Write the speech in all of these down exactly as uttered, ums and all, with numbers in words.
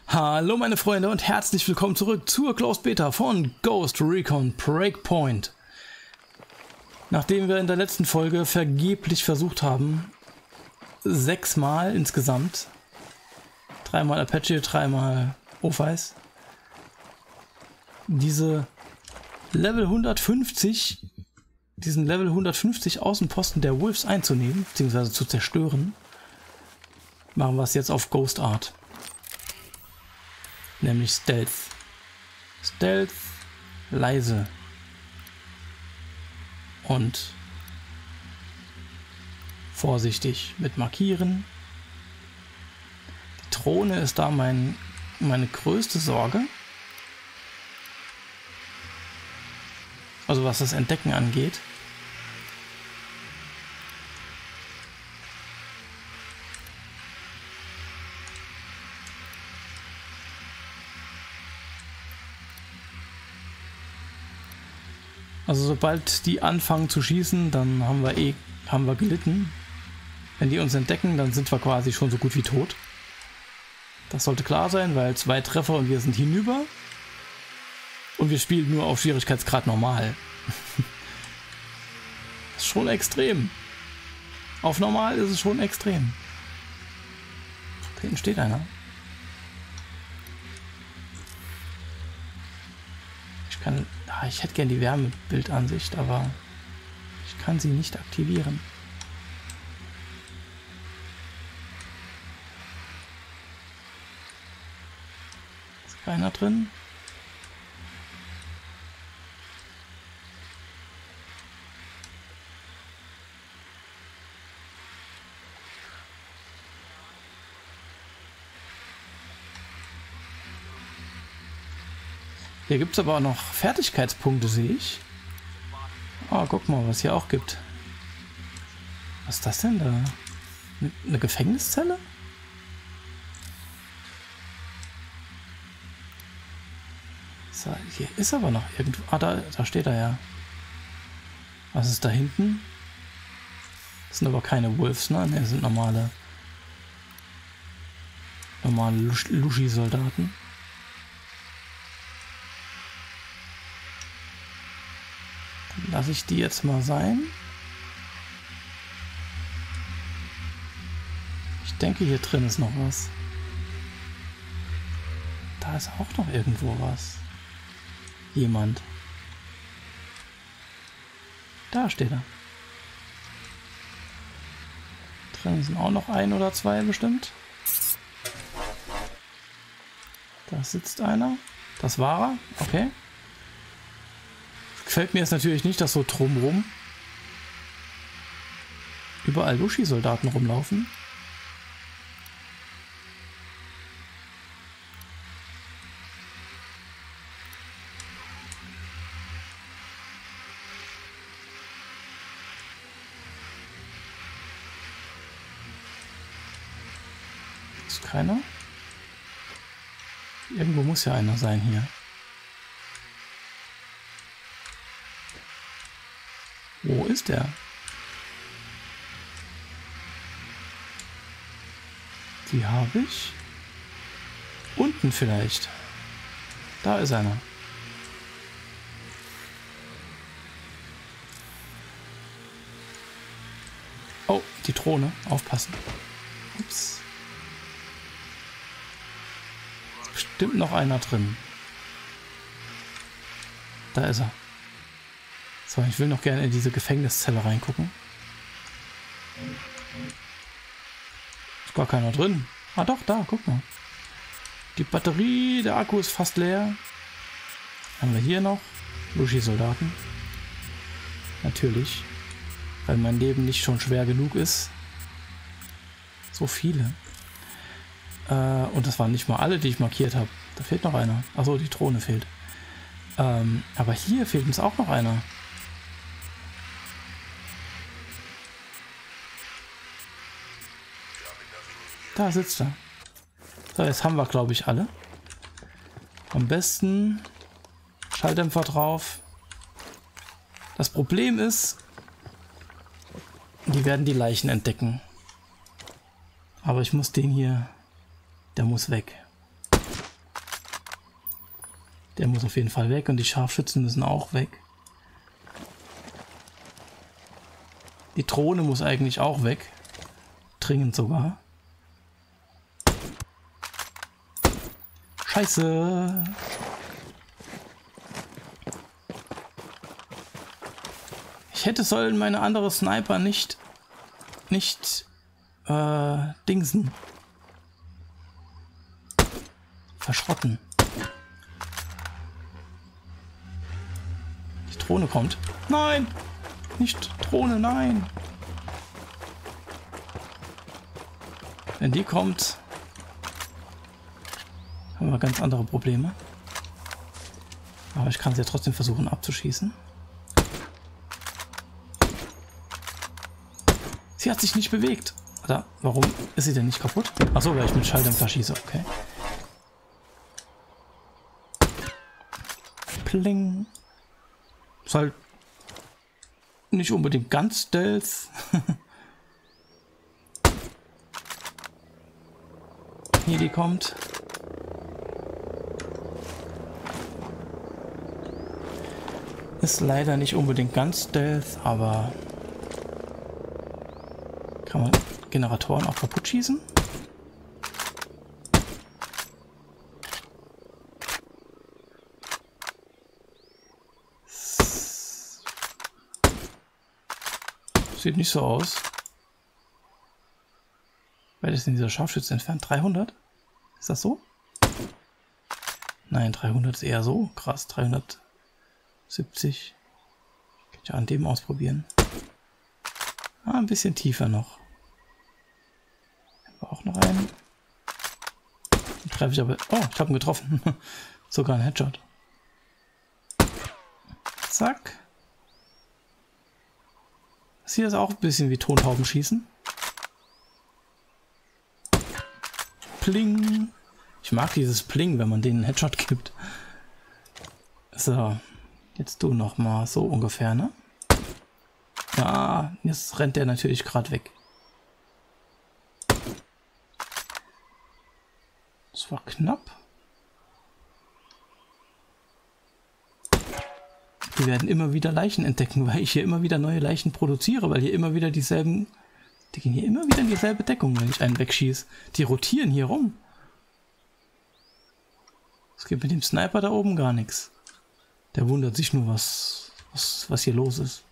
Hallo meine Freunde und herzlich willkommen zurück zur Closed Beta von Ghost Recon Breakpoint. Nachdem wir in der letzten Folge vergeblich versucht haben, sechsmal insgesamt, dreimal Apache, dreimal Office, diese Level hundertfünfzig, diesen Level hundertfünfzig Außenposten der Wolves einzunehmen, bzw. zu zerstören, machen wir es jetzt auf Ghost Art. Nämlich Stealth. Stealth, leise. Und vorsichtig mit Markieren. Die Drohne ist da mein, meine größte Sorge. Also was das Entdecken angeht. Also sobald die anfangen zu schießen, dann haben wir eh haben wir gelitten. Wenn die uns entdecken, dann sind wir quasi schon so gut wie tot. Das sollte klar sein, weil zwei Treffer und wir sind hinüber. Und wir spielen nur auf Schwierigkeitsgrad normal. Das ist schon extrem. Auf normal ist es schon extrem. Da hinten steht einer. Ich kann... Ich hätte gerne die Wärmebildansicht, aber ich kann sie nicht aktivieren. Ist keiner drin? Hier gibt es aber auch noch Fertigkeitspunkte, sehe ich. Oh, guck mal, was hier auch gibt. Was ist das denn da? Eine Gefängniszelle? So, hier ist aber noch irgendwo... Ah, da, da steht er ja. Was ist da hinten? Das sind aber keine Wolves, ne? Ne, das sind normale... Normale Lushi-Soldaten. Lasse ich die jetzt mal sein. Ich denke, hier drin ist noch was. Da ist auch noch irgendwo was. Jemand. Da steht er. Drin sind auch noch ein oder zwei bestimmt. Da sitzt einer. Das war er. Okay. Gefällt mir jetzt natürlich nicht, dass so drumrum überall Lushi-Soldaten rumlaufen. Ist keiner? Irgendwo muss ja einer sein hier. Wo ist der? Die habe ich. Unten vielleicht. Da ist einer. Oh, die Drohne. Aufpassen. Ups. Ist bestimmt noch einer drin. Da ist er. So, ich will noch gerne in diese Gefängniszelle reingucken. Ist gar keiner drin. Ah doch, da, guck mal. Die Batterie, der Akku ist fast leer. Haben wir hier noch Lushi-Soldaten. Natürlich. Weil mein Leben nicht schon schwer genug ist. So viele. Äh, und das waren nicht mal alle, die ich markiert habe. Da fehlt noch einer. Achso, die Drohne fehlt. Ähm, aber hier fehlt uns auch noch einer. Da sitzt er. So, jetzt haben wir, glaube ich, alle. Am besten Schalldämpfer drauf. Das Problem ist, die werden die Leichen entdecken. Aber ich muss den hier, der muss weg. Der muss auf jeden Fall weg und die Scharfschützen müssen auch weg. Die Drohne muss eigentlich auch weg. Dringend sogar. Scheiße. Ich hätte sollen meine andere Sniper nicht nicht äh, dingsen. Verschrotten. Die Drohne kommt. Nein! Nicht Drohne, nein! Wenn die kommt, haben wir ganz andere Probleme. Aber ich kann sie ja trotzdem versuchen abzuschießen. Sie hat sich nicht bewegt. Oder warum ist sie denn nicht kaputt? Achso, weil ich mit Schalldämpfer schieße. Okay. Pling. Ist halt nicht unbedingt ganz Stealth. Hier die kommt. Ist leider nicht unbedingt ganz Stealth, aber kann man Generatoren auch kaputt schießen? Sieht nicht so aus. Wer ist denn dieser Scharfschütze entfernt? dreihundert? Ist das so? Nein, dreihundert ist eher so. Krass, dreihundertsiebzig. Kann ich ja an dem ausprobieren. Ah, ein bisschen tiefer noch. Haben wir auch noch einen. Den treffe ich aber... Oh, ich habe ihn getroffen. Sogar ein Headshot. Zack. Das hier ist auch ein bisschen wie Tontauben schießen. Pling. Ich mag dieses Pling, wenn man denen einen Headshot gibt. So. Jetzt du noch mal so ungefähr, ne? Ja, jetzt rennt der natürlich gerade weg. Das war knapp. Wir werden immer wieder Leichen entdecken, weil ich hier immer wieder neue Leichen produziere, weil hier immer wieder dieselben... Die gehen hier immer wieder in dieselbe Deckung, wenn ich einen wegschieße. Die rotieren hier rum. Es gibt mit dem Sniper da oben gar nichts. Der wundert sich nur, was, was, was hier los ist.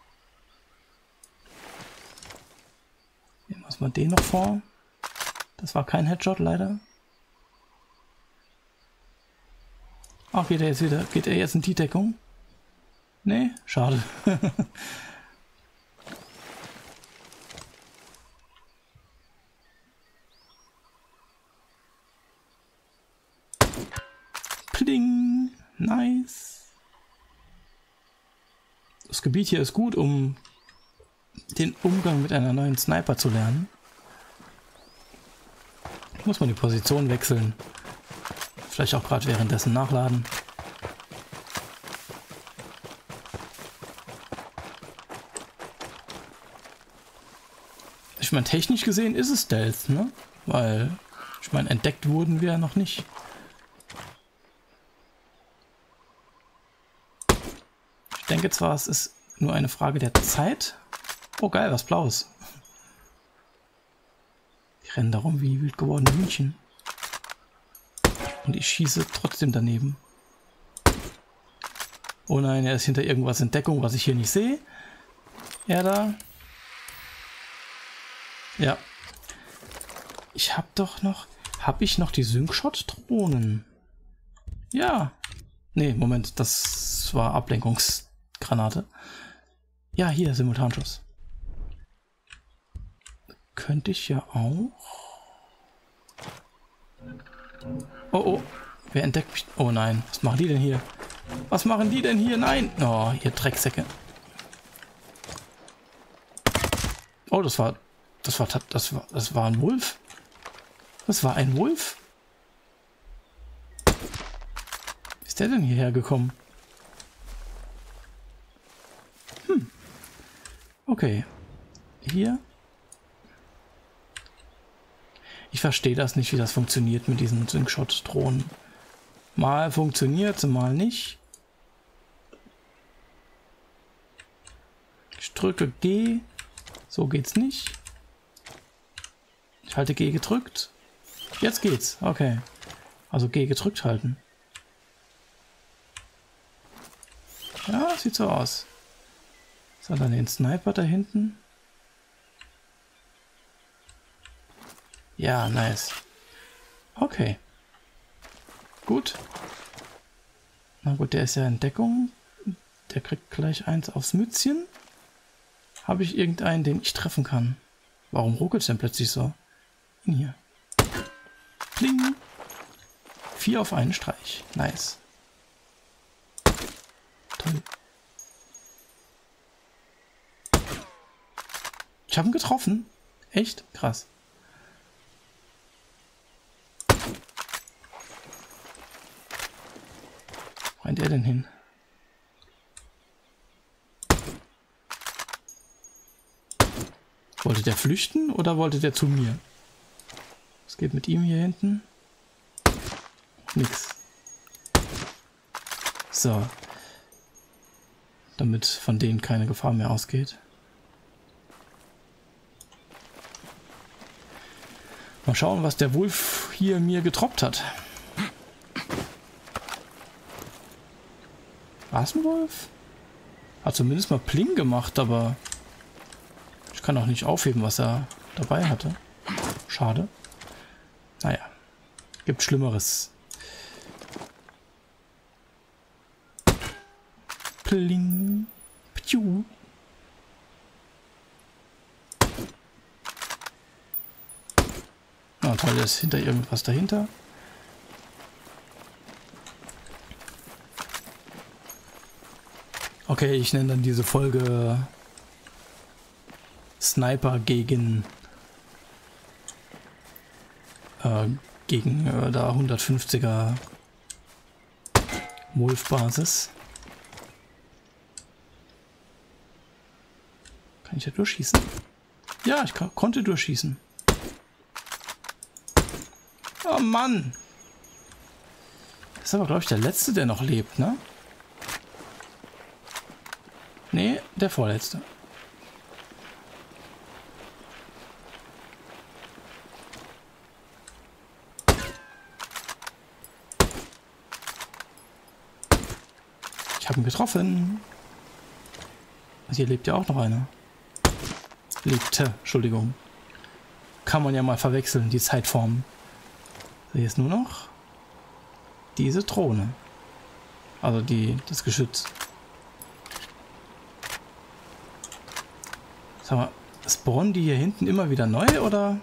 Nehmen wir mal den noch vor. Das war kein Headshot, leider. Ach, geht er jetzt wieder? Geht er jetzt in die Deckung? Nee, schade. Pling! Nice! Das Gebiet hier ist gut, um den Umgang mit einer neuen Sniper zu lernen. Muss man die Position wechseln. Vielleicht auch gerade währenddessen nachladen. Ich meine, technisch gesehen ist es Stealth, ne? Weil, ich meine, entdeckt wurden wir ja noch nicht. Ich denke zwar, es ist nur eine Frage der Zeit. Oh geil, was Blaues. Die rennen darum wie wild gewordene Hühnchen. Und ich schieße trotzdem daneben. Oh nein, er ist hinter irgendwas in Deckung, was ich hier nicht sehe. Er da. Ja. Ich hab doch noch... Hab ich noch die Sync-Shot-Drohnen? Ja. Nee, Moment, das war Ablenkungsgranate. Ja, hier, Simultanschuss. Könnte ich ja auch... Oh, oh. Wer entdeckt mich? Oh nein, was machen die denn hier? Was machen die denn hier? Nein! Oh, ihr Drecksäcke. Oh, das war... Das war, das war, das war ein Wolf. Das war ein Wolf. Wie ist der denn hierher gekommen? Hm. Okay. Hier. Ich verstehe das nicht, wie das funktioniert mit diesen Sync-Shot-Drohnen. Mal funktioniert, mal nicht. Ich drücke G. So geht's nicht. Ich halte G gedrückt. Jetzt geht's. Okay. Also G gedrückt halten. Ja, sieht so aus. So, dann den Sniper da hinten. Ja, nice. Okay. Gut. Na gut, der ist ja in Deckung. Der kriegt gleich eins aufs Mützchen. Habe ich irgendeinen, den ich treffen kann? Warum ruckelt es denn plötzlich so? Hier. Kling. Vier auf einen Streich. Nice. Toll. Ich habe ihn getroffen. Echt? Krass. Wo rennt er denn hin? Wollte der flüchten oder wollte der zu mir? Was geht mit ihm hier hinten? Nix. So. Damit von denen keine Gefahr mehr ausgeht. Mal schauen, was der Wolf hier mir getroppt hat. War es ein Wolf? Hat zumindest mal Pling gemacht, aber ich kann auch nicht aufheben, was er dabei hatte. Schade. Naja, gibt Schlimmeres. Pling. Piu. Na toll, ist hinter irgendwas dahinter. Okay, ich nenne dann diese Folge Sniper gegen äh, gegen äh, da hundertfünfziger Wolf-Basis. Kann ich ja durchschießen? Ja, ich konnte durchschießen. Oh Mann! Das ist aber, glaube ich, der letzte, der noch lebt, ne? Nee, der vorletzte. Ich habe ihn getroffen. Also hier lebt ja auch noch einer. Lebte, Entschuldigung. Kann man ja mal verwechseln, die Zeitformen. So, hier ist nur noch diese Drohne. Also die, das Geschütz. Sag mal, spawnen die hier hinten immer wieder neu, oder?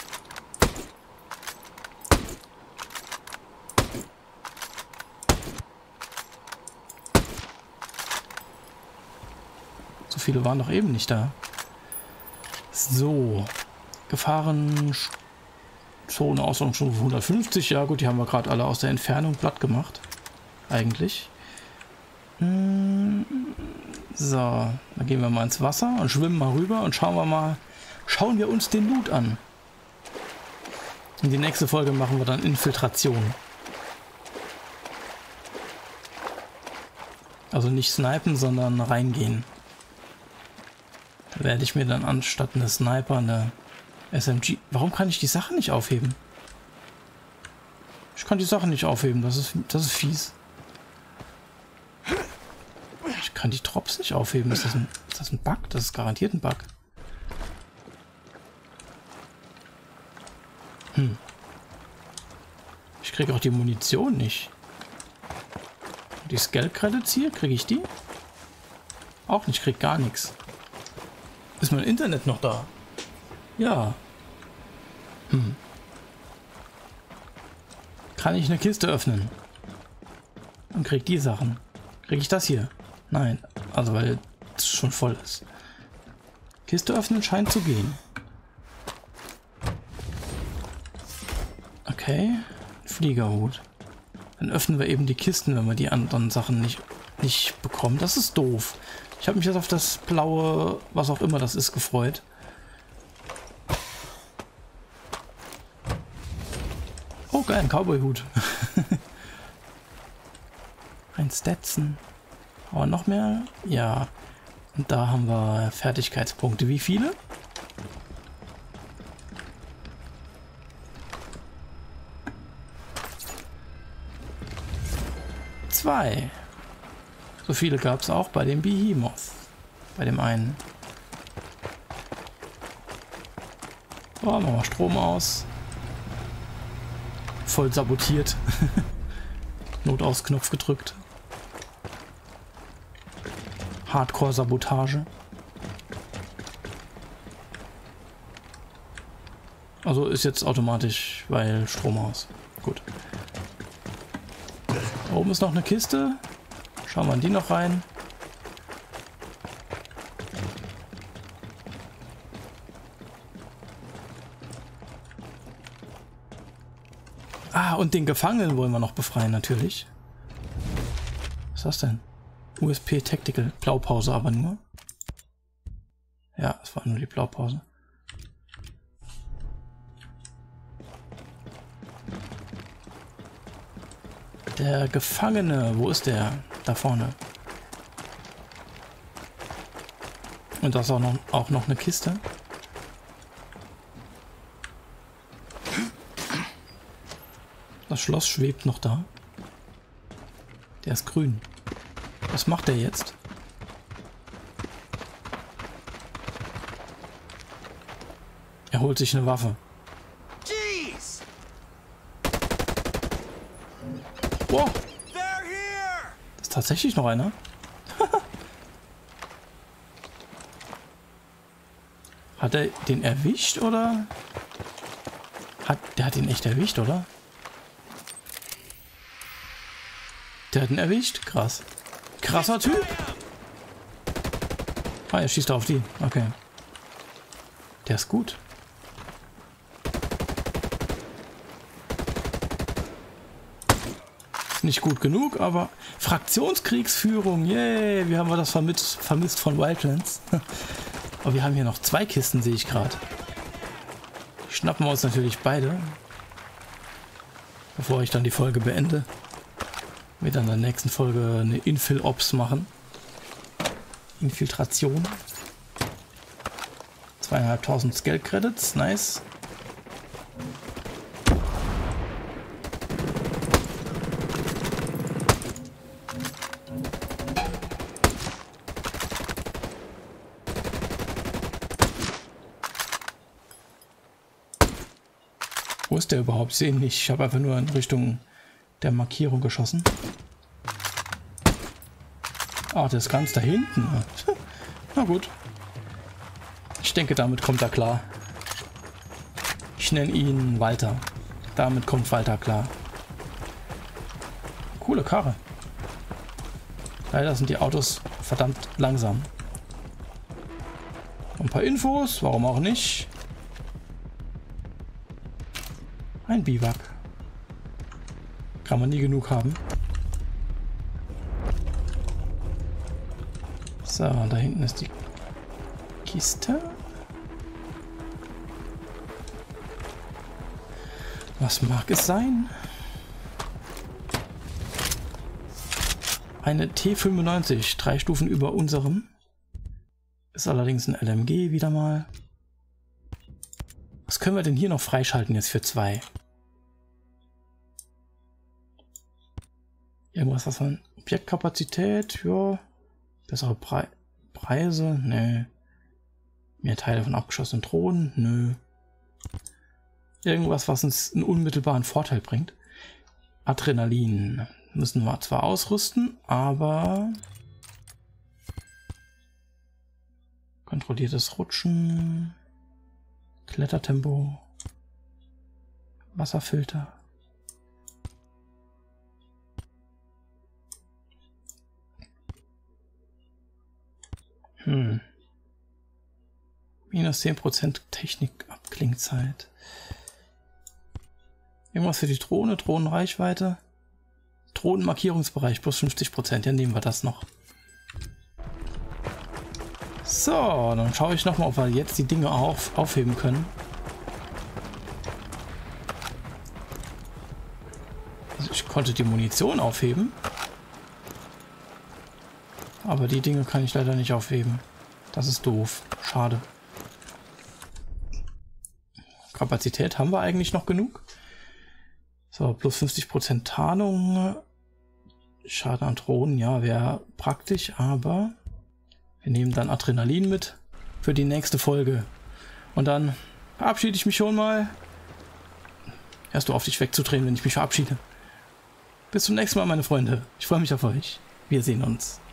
So viele waren doch eben nicht da. So. Gefahrenzone Ausdauer schon hundertfünfzig. Ja gut, die haben wir gerade alle aus der Entfernung platt gemacht. Eigentlich. So, dann gehen wir mal ins Wasser und schwimmen mal rüber und schauen wir mal, schauen wir uns den Loot an. In die nächste Folge machen wir dann Infiltration. Also nicht snipen, sondern reingehen. Da werde ich mir dann anstatt eine Sniper eine S M G... Warum kann ich die Sachen nicht aufheben? Ich kann die Sachen nicht aufheben, das ist, das ist fies. Ich kann die Drops nicht aufheben. Ist das, ein, ist das ein Bug? Das ist garantiert ein Bug. Hm. Ich kriege auch die Munition nicht. Die Scale Credits hier, kriege ich die? Auch nicht, krieg gar nichts. Ist mein Internet noch da? Ja. Hm. Kann ich eine Kiste öffnen? Und krieg die Sachen. Krieg ich das hier? Nein. Also weil es schon voll ist. Kiste öffnen scheint zu gehen. Okay. Fliegerhut. Dann öffnen wir eben die Kisten, wenn wir die anderen Sachen nicht, nicht bekommen. Das ist doof. Ich habe mich jetzt auf das blaue, was auch immer das ist, gefreut. Oh geil, ein Cowboy-Hut. Kein Stetson. Aber noch mehr? Ja. Und da haben wir Fertigkeitspunkte. Wie viele? Zwei. So viele gab es auch bei dem Behemoth. Bei dem einen. So, machen wir Strom aus. Voll sabotiert. Notausknopf gedrückt. Hardcore-Sabotage. Also ist jetzt automatisch, weil Strom aus. Gut. Da oben ist noch eine Kiste. Schauen wir in die noch rein. Ah, und den Gefangenen wollen wir noch befreien, natürlich. Was ist das denn? U S P Tactical. Blaupause aber nur. Ja, es war nur die Blaupause. Der Gefangene, wo ist der? Da vorne. Und da ist auch noch, auch noch eine Kiste. Das Schloss schwebt noch da. Der ist grün. Was macht der jetzt? Er holt sich eine Waffe. Jeez. Wow. Das ist tatsächlich noch einer. Hat er den erwischt oder? Hat, der hat ihn echt erwischt, oder? Der hat ihn erwischt? Krass. Krasser Typ. Ah, er schießt auf die. Okay. Der ist gut. Ist nicht gut genug, aber Fraktionskriegsführung. Yay, wie haben wir das vermisst, vermisst von Wildlands? Aber wir haben hier noch zwei Kisten, sehe ich gerade. Die schnappen wir uns natürlich beide. Bevor ich dann die Folge beende. Wir dann in der nächsten Folge eine Infil-Ops machen. Infiltration. Zweieinhalbtausend Scale-Credits, nice. Wo ist der überhaupt? Ich sehe ihn nicht. Ich habe einfach nur in Richtung der Markierung geschossen. Ah, der ist ganz da hinten. Na gut. Ich denke, damit kommt er klar. Ich nenne ihn Walter. Damit kommt Walter klar. Coole Karre. Leider sind die Autos verdammt langsam. Ein paar Infos, warum auch nicht. Ein Biwak. Kann man nie genug haben. So, da hinten ist die Kiste. Was mag es sein? Eine T fünfundneunzig, drei Stufen über unserem. Ist allerdings ein L M G wieder mal. Was können wir denn hier noch freischalten jetzt für zwei? Irgendwas, was man... Objektkapazität, ja. Bessere Pre Preise, nö. Mehr Teile von abgeschossenen Drohnen, nö. Irgendwas, was uns einen unmittelbaren Vorteil bringt. Adrenalin müssen wir zwar ausrüsten, aber... Kontrolliertes Rutschen... Klettertempo... Wasserfilter... Hm. Minus zehn Prozent Technik-Abklingzeit. Irgendwas für die Drohne, Drohnenreichweite. Drohnenmarkierungsbereich plus fünfzig Prozent. Ja, nehmen wir das noch. So, dann schaue ich nochmal, ob wir jetzt die Dinge auf, aufheben können. Also ich konnte die Munition aufheben. aber die Dinge kann ich leider nicht aufheben. Das ist doof. Schade. Kapazität haben wir eigentlich noch genug. So, plus fünfzig Prozent Tarnung. Schaden an Drohnen, ja, wäre praktisch, aber wir nehmen dann Adrenalin mit für die nächste Folge. Und dann verabschiede ich mich schon mal. Erst du auf dich wegzudrehen, wenn ich mich verabschiede. Bis zum nächsten Mal, meine Freunde. Ich freue mich auf euch. Wir sehen uns.